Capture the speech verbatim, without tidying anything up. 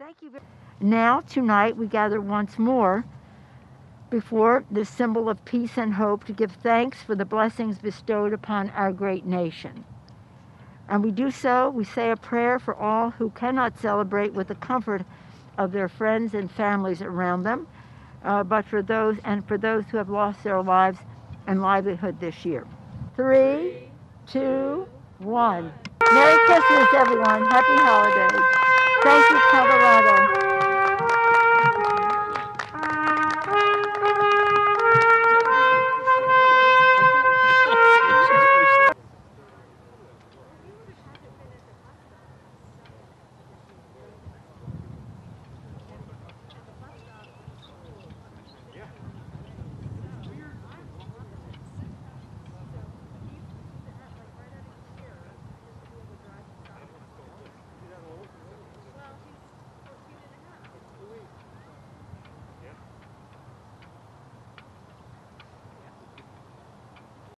Thank you. Now, tonight, we gather once more before this symbol of peace and hope to give thanks for the blessings bestowed upon our great nation. And we do so, we say a prayer for all who cannot celebrate with the comfort of their friends and families around them, uh, but for those, and for those who have lost their lives and livelihood this year. Three, two, one. Merry Christmas, everyone. Happy holidays. Thank you, Colorado.